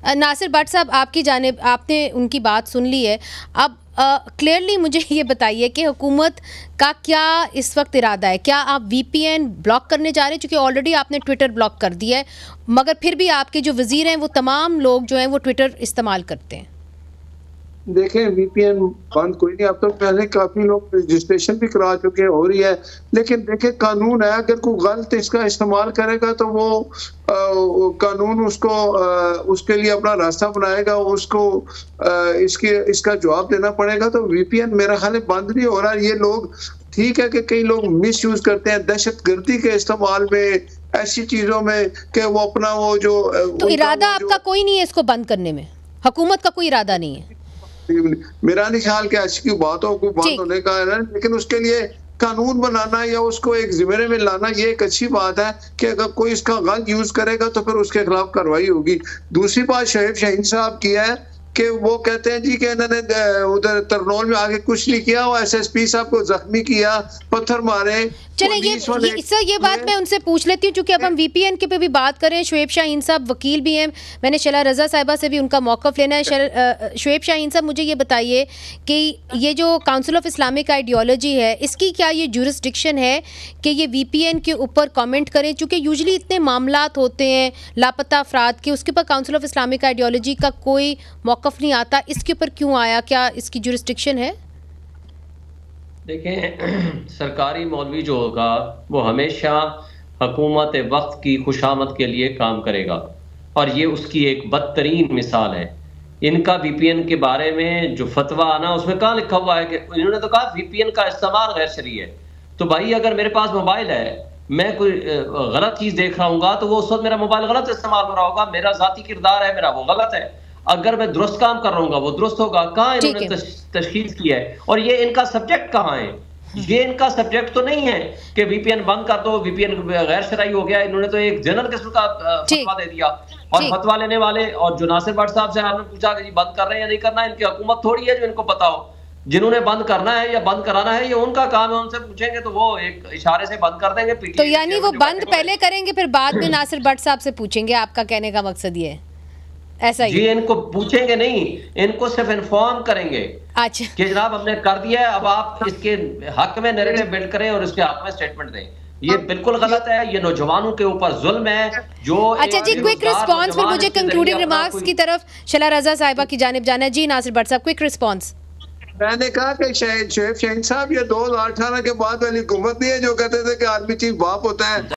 नासिर भट्ट साहब, आपकी जानिब आपने उनकी बात सुन ली है। अब क्लियरली मुझे ये बताइए कि हुकूमत का क्या इस वक्त इरादा है। क्या आप वीपीएन ब्लॉक करने जा रहे हैं, चूँकि ऑलरेडी आपने ट्विटर ब्लॉक कर दिया है, मगर फिर भी आपके जो वज़ीर हैं वो तमाम लोग जो हैं वो ट्विटर इस्तेमाल करते हैं। देखें, वीपीएन बंद कोई नहीं। अब तो पहले काफी लोग रजिस्ट्रेशन भी करा चुके हैं, हो रही है। लेकिन देखें, कानून है, अगर कोई गलत इसका इस्तेमाल करेगा तो वो कानून उसको उसके लिए अपना रास्ता बनाएगा, उसको इसका जवाब देना पड़ेगा। तो वीपीएन मेरा ख्याल है बंद नहीं हो रहा। ये लोग, ठीक है कि कई लोग मिस यूज करते हैं दहशतगर्दी के इस्तेमाल में, ऐसी चीजों में कि वो अपना वो जो तो इरादा आपका कोई नहीं है इसको बंद करने में? हुकूमत का कोई इरादा नहीं है? मेरा नहीं ख्याल कि ऐसी की बातों को बंद होने का है, लेकिन उसके लिए कानून बनाना या उसको एक जिम्मेदारी में लाना ये एक अच्छी बात है कि अगर कोई इसका गलत यूज करेगा तो फिर उसके खिलाफ कार्रवाई होगी। दूसरी बात शोएब शाहीन साहब की है कि वो कहते हैं जी कि इन्होंने उधर तरनौल में आगे कुछ नहीं किया, वो एसएसपी साहब को जख्मी किया, पत्थर मारे। चले ये बात मैं उनसे पूछ लेती हूँ, क्योंकि अब हम वीपीएन के पे भी बात करें। शोएब शाहीन साहब वकील भी हैं, मैंने शला रज़ा साहिबा से भी उनका मौक़िफ़ लेना है। शोएब शाहीन साहब, मुझे ये बताइए कि ये जो काउंसिल ऑफ इस्लामिक आइडियोलॉजी है, इसकी क्या ये जुरिस्डिक्शन है कि ये वीपीएन के ऊपर कमेंट करें? चूँकि यूजली इतने मामलात होते हैं लापता अफराद के, उसके ऊपर काउंसिल ऑफ इस्लामिक आइडियोलॉजी का कोई मौक़िफ़ नहीं आता। इसके ऊपर क्यों आया? क्या इसकी जुरिस्डिक्शन है? देखें, सरकारी मौलवी जो होगा वो हमेशा हुकूमत वक्त की खुशामद के लिए काम करेगा, और ये उसकी एक बदतरीन मिसाल है। इनका वीपीएन के बारे में जो फतवा आना, उसमें कहाँ लिखा हुआ है कि इन्होंने तो कहा वीपीएन का इस्तेमाल गैर शरई है। तो भाई, अगर मेरे पास मोबाइल है, मैं कोई गलत चीज़ देख रहा हूँ तो वो उस वक्त मेरा मोबाइल गलत इस्तेमाल हो रहा होगा। मेरा जाती किरदार है मेरा, वो गलत है। अगर मैं दुरुस्त काम कर रहा हूँ वो दुरुस्त होगा। कहाँ इन्होंने तशखीस किया है? और ये इनका सब्जेक्ट कहाँ है? ये इनका सब्जेक्ट तो नहीं है कि वीपीएन बंद कर दो, वीपीएन गैर शरई हो गया। इन्होंने तो एक जनरल किस्म का फतवा दे दिया। और फतवा लेने वाले और जो नासिर भट्ट साहब से आपने पूछा कि बंद कर रहे हैं या नहीं करना, इनकी हुकूमत थोड़ी है जो इनको पता हो। जिन्होंने बंद करना है या बंद कराना है, ये उनका काम है। उनसे पूछेंगे तो वो एक इशारे से बंद कर देंगे। तो यानी वो बंद पहले करेंगे, फिर बाद में नासिर भट्ट साहब से पूछेंगे? आपका कहने का मकसद ये है? ऐसा ही जी, इनको पूछेंगे नहीं, इनको सिर्फ इन्फॉर्म करेंगे। अच्छा कि जनाब हमने कर दिया है, अब आप इसके हक में नैरेटिव बिल्ड करें और इसके हक में स्टेटमेंट दें। ये बिल्कुल गलत है, ये नौजवानों के ऊपर जुल्म है। जो अच्छा जी, क्विक रिस्पांस, फिर मुझे कंक्लूडिंग रिमार्क्स की तरफ शला रज़ा साहिबा की जानिब जाना है। जी नासिर भट्ट साहब, क्विक रिस्पांस। मैंने कहा कि शोएब शाहीन साहब, ये 2018 के बाद वाली हुकूमत नहीं है जो कहते थे कि आर्मी चीफ बाप होता है।